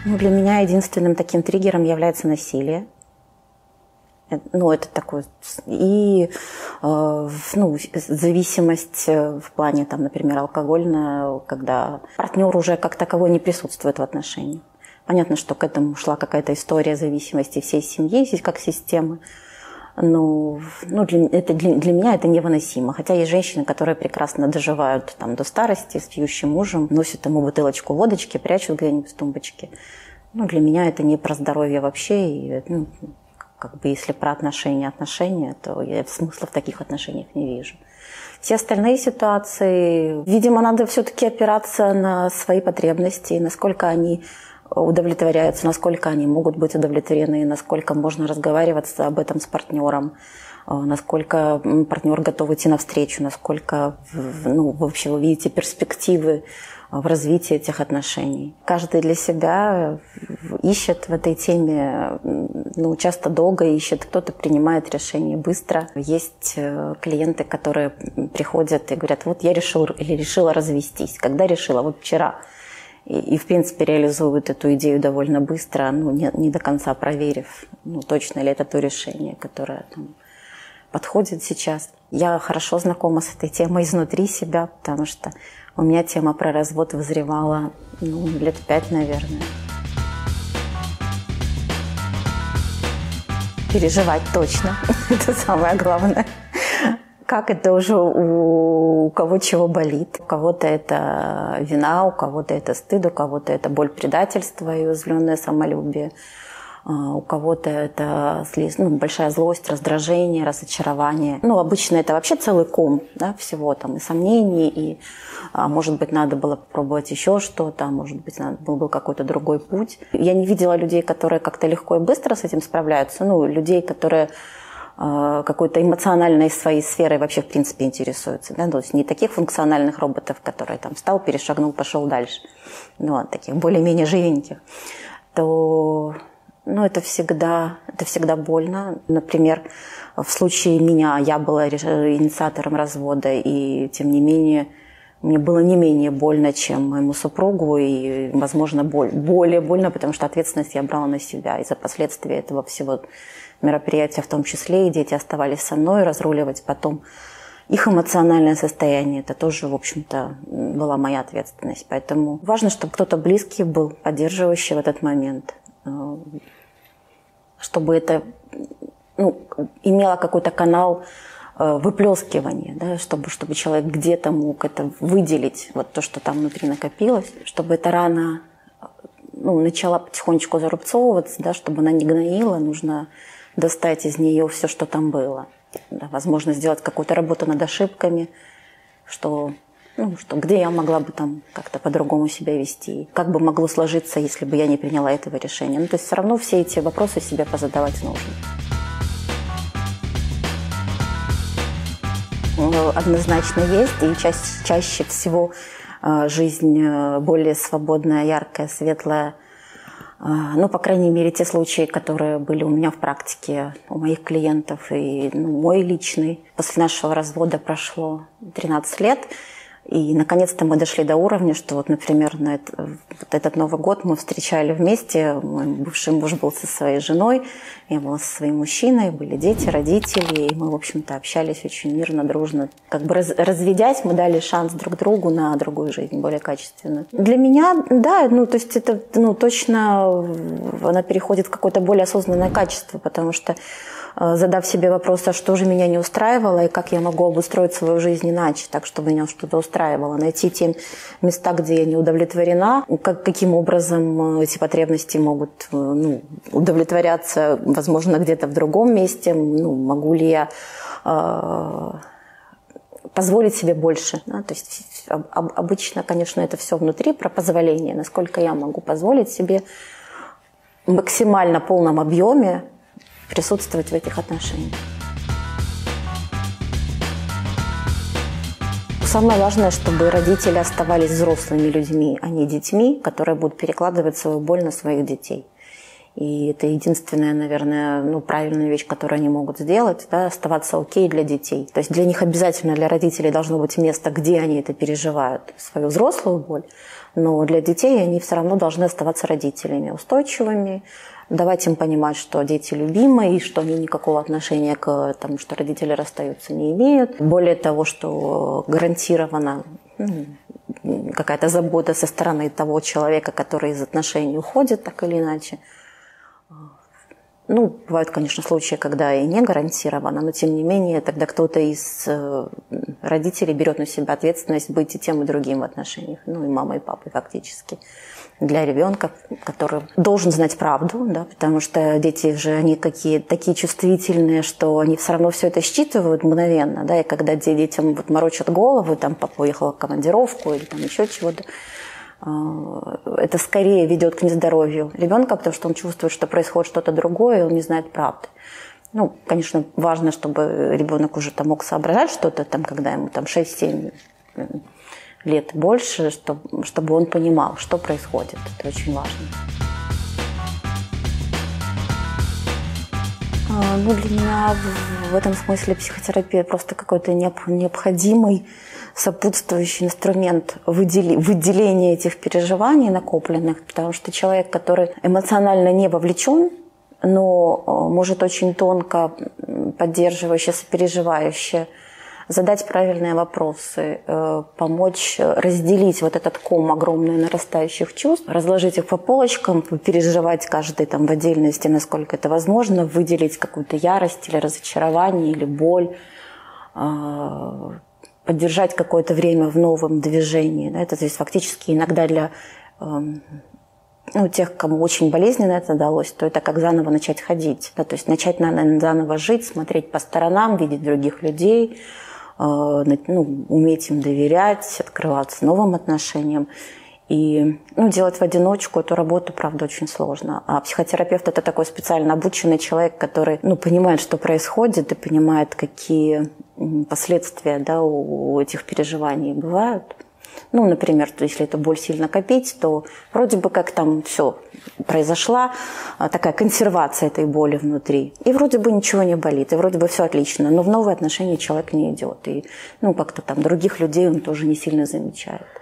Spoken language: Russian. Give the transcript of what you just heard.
Ну, для меня единственным таким триггером является насилие. Ну, это такое... И зависимость в плане, там, например, алкогольная, когда партнер уже как таковой не присутствует в отношениях. Понятно, что к этому шла какая-то история зависимости всей семьи, как системы. Но для меня это невыносимо. Хотя есть женщины, которые прекрасно доживают там, до старости с пьющим мужем, носят ему бутылочку водочки, прячут где-нибудь в тумбочке. Ну, для меня это не про здоровье вообще. И, как бы если про отношения, то я смысла в таких отношениях не вижу. Все остальные ситуации, видимо, надо все-таки опираться на свои потребности, насколько они удовлетворяются, насколько они могут быть удовлетворены, насколько можно разговаривать об этом с партнером, насколько партнер готов идти навстречу, насколько вообще вы видите перспективы в развитии этих отношений. Каждый для себя ищет в этой теме, часто долго ищет, кто-то принимает решение быстро. Есть клиенты, которые приходят и говорят, вот я решил или решила развестись. Когда решила? Вот вчера. И в принципе, реализуют эту идею довольно быстро, не до конца проверив, точно ли это то решение, которое подходит сейчас. Я хорошо знакома с этой темой изнутри себя, потому что у меня тема про развод вызревала лет 5, наверное. Переживать точно, это самое главное. Как это уже у кого чего болит. У кого-то это вина, у кого-то это стыд, у кого-то это боль предательства и уязвленное самолюбие. У кого-то это большая злость, раздражение, разочарование. Обычно это вообще целый ком, всего там и сомнений, и, может быть, надо было попробовать еще что-то, может быть, был какой-то другой путь. Я не видела людей, которые как-то легко и быстро с этим справляются, людей, которые какой-то эмоциональной своей сферой вообще в принципе интересуются. То есть не таких функциональных роботов, которые там встал, перешагнул, пошел дальше, таких более-менее живеньких, то это всегда больно. Например, в случае меня я была инициатором развода, и тем не менее мне было не менее больно, чем моему супругу, и, возможно, более больно, потому что ответственность я брала на себя, и за последствия этого всего мероприятия в том числе, и дети оставались со мной, разруливать потом их эмоциональное состояние. Это тоже, в общем-то, была моя ответственность. Поэтому важно, чтобы кто-то близкий был, поддерживающий в этот момент, чтобы это имело какой-то канал выплескивания, чтобы человек где-то мог это выделить, вот то, что там внутри накопилось, чтобы эта рана начала потихонечку зарубцовываться, чтобы она не гноила, нужно достать из нее все, что там было. Возможно, сделать какую-то работу над ошибками, что где я могла бы там как-то по-другому себя вести, как бы могло сложиться, если бы я не приняла этого решения. То есть все равно все эти вопросы себе позадавать нужно. Однозначно есть, и чаще всего жизнь более свободная, яркая, светлая. По крайней мере, те случаи, которые были у меня в практике, у моих клиентов и мой личный. После нашего развода прошло 13 лет, и наконец-то мы дошли до уровня, что например, этот Новый год мы встречали вместе. Мой бывший муж был со своей женой, я была со своим мужчиной, были дети, родители, и мы, в общем-то, общались очень мирно, дружно. Как бы разведясь, мы дали шанс друг другу на другую жизнь, более качественную. Для меня, да, то есть это, точно она переходит в какое-то более осознанное качество, потому что задав себе вопрос, а что же меня не устраивало, и как я могу обустроить свою жизнь иначе, так, чтобы меня что-то устраивало, найти те места, где я не удовлетворена, каким образом эти потребности могут удовлетворяться, возможно, где-то в другом месте, могу ли я позволить себе больше. То есть обычно, конечно, это все внутри про позволение, насколько я могу позволить себе в максимально полном объеме присутствовать в этих отношениях. Самое важное, чтобы родители оставались взрослыми людьми, а не детьми, которые будут перекладывать свою боль на своих детей. И это единственная, наверное, правильная вещь, которую они могут сделать, да, оставаться окей для детей. То есть для них обязательно, для родителей должно быть место, где они это переживают, свою взрослую боль. Но для детей они все равно должны оставаться родителями устойчивыми, давать им понимать, что дети любимы, и что они никакого отношения к тому, что родители расстаются, не имеют. Более того, что гарантирована какая-то забота со стороны того человека, который из отношений уходит, так или иначе. Бывают, конечно, случаи, когда и не гарантировано, но тем не менее тогда кто-то из родителей берет на себя ответственность быть и тем, и другим в отношениях, и мамой, и папой фактически. Для ребенка, который должен знать правду, да, потому что дети же, они такие чувствительные, что они все равно все это считывают мгновенно, да, и когда детям морочат голову, там папа уехал в командировку или там еще чего-то, это скорее ведет к нездоровью ребенка, потому что он чувствует, что происходит что-то другое, и он не знает правды. Конечно, важно, чтобы ребенок уже мог соображать что-то, когда ему 6-7 лет больше, чтобы он понимал, что происходит. Это очень важно. Для меня в этом смысле психотерапия просто какой-то необходимый сопутствующий инструмент выделения этих переживаний накопленных, потому что человек, который эмоционально не вовлечен, но может очень тонко, поддерживающе, сопереживающе задать правильные вопросы, помочь разделить этот ком огромный нарастающих чувств, разложить их по полочкам, переживать каждый в отдельности, насколько это возможно, выделить какую-то ярость или разочарование, или боль, поддержать какое-то время в новом движении. Это то есть фактически иногда для тех, кому очень болезненно это далось, то это как заново начать ходить. Да, то есть начать заново жить, смотреть по сторонам, видеть других людей, уметь им доверять, открываться новым отношениям. И делать в одиночку эту работу, правда, очень сложно. А психотерапевт – это такой специально обученный человек, который понимает, что происходит, и понимает, какие последствия, да, у этих переживаний бывают. Например, если эту боль сильно копить, то вроде бы как все произошла такая консервация этой боли внутри. И вроде бы ничего не болит, и вроде бы все отлично, но в новые отношения человек не идет. И как-то других людей он тоже не сильно замечает.